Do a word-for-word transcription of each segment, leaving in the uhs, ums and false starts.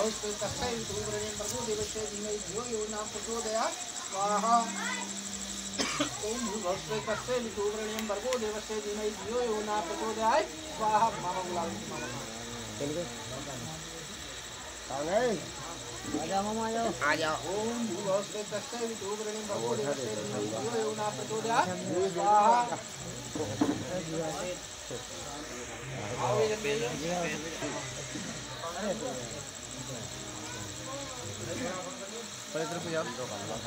तस्मै विष्णुवरेण्यं भर्गो देवस्य धीमहि धियो यो न प्रचोदयात् स्वाहा। ओम भूर्भुवस्सुः तस्मै विष्णुवरेण्यं भर्गो देवस्य धीमहि धियो यो न प्रचोदयात् स्वाहा। मामा बुला लो मामा। चल गए आ गए आ जाओ मामा आ जाओ आ जाओ। ओम भूर्भुवस्सुः तस्मै विष्णुवरेण्यं भर्गो देवस्य धीमहि धियो यो न प्रचोदयात् स्वाहा। आओ ये इधर को यार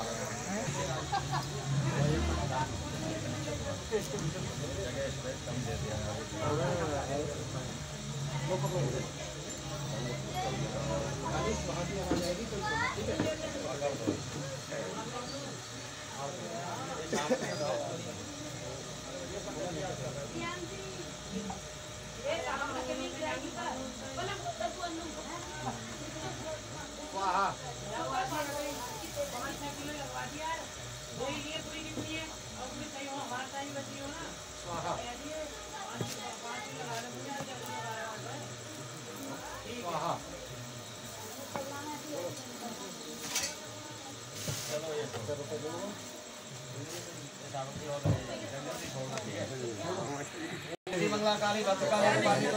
मंगलाकाली भद्रकाली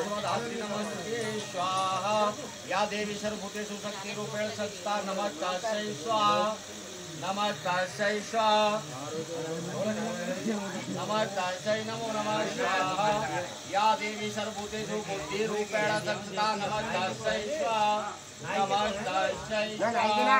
स्वाहा। या देवी सर्वभूतेषु शक्तिरूपेण संस्था नमस्ते स्वाहा नमस्ते स्वाहा नमस्ते नमो नमः स्वाहा। या देवी सर्वभूतेषु बुद्धिरूपेण संस्था नमस्ते स्वाहा नमस्ते स्वाहा।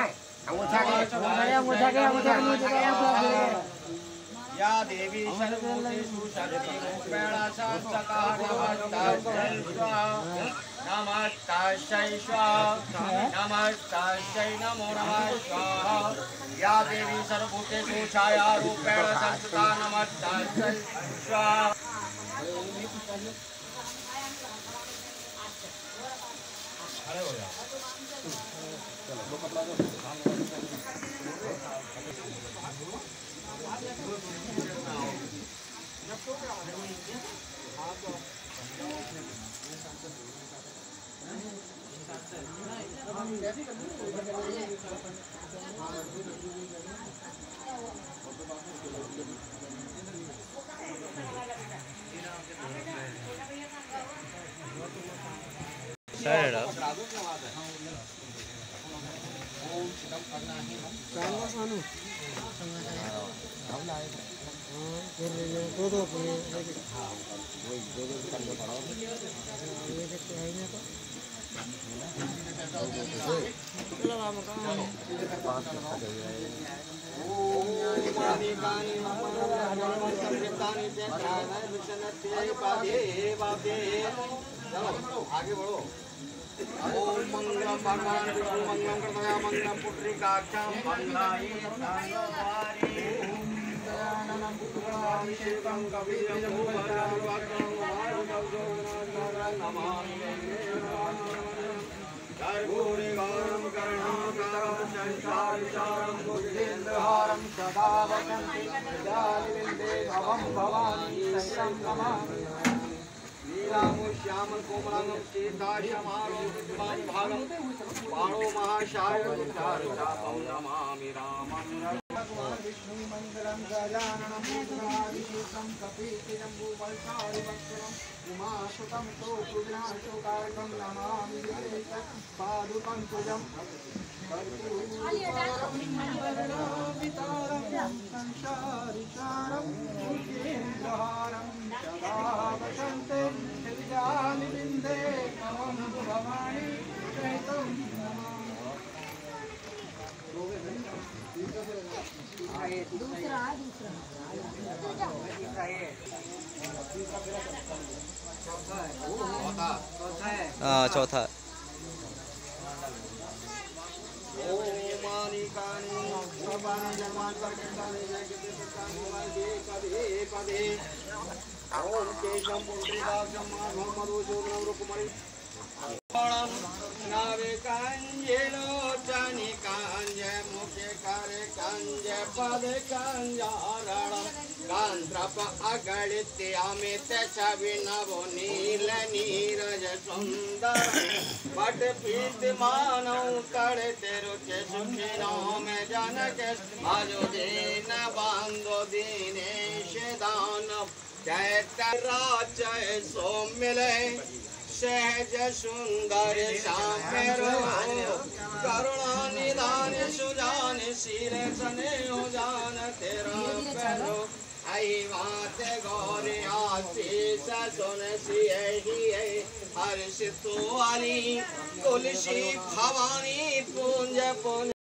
या देवी सर्वभूतेषु शक्तिरूपेण संस्था नमस्ते स्वाहा नमस्ते स्वाहा नमस्ते नमो नमः स्वाहा। या देवी सर्वभूतेषु छायारूपेण संस्था नमस्ते स्वाहा। खड़े हो जाओ Saya ada. आगे बढ़ो। ओम मंगलम भगवान विष्णु मंगलम कृतया मंगलम पुत्रिकाक्षां मंगलाय सर्ववारी। ओम दयाननं पुत्राभिषेकं कपिलं भूपतिर्वाक्यं वारुणं नमामि। कर्पूरगौरं करुणाकरं संसारसारं बुद्धिन्द्रहारं सदा वसन्ति हृदयारविन्दे भवं भवानी शरणं नमामि। श्याम कोमलांगम सीताशमारोभागम पाणो महाशाय नमामि रामं। भगवान विष्णु मंगलम गजाननं भूतनाभिषेकं कपिलं भूपतिर्वाक्यं उमासुतं तोषुविनाशकारकं नमामि। पादुकं तुजं संसारिसारं बुद्धिन्द्रहारं सदा वसन्ते हृदयारविन्दे भवं भवानी शरणं नमामि। दूसरा दूसरा हाँ चौथा। ओम केशं पुंडरीकाक्षं माधवं मधुसूदनं रुक्मणी नावे कांजे लोचनी कांजे मुखे करे कांजे पदे कांजारणं गंधर्प अगणित अमित छवि नव नील नीरज सुंदर बट पीत मानव करते रुचि सुखी नाम जनक भजो दीन बंधु दीनेश दानव चैत्र राजय सो मिले सहज सुंदर श्याम करुणा निदान सुजान शील सने जान तेरा पैरो आई बात गौरी आशीष सुन सियहि हर्ष तो आली तुलसी भवानी पूंज पुन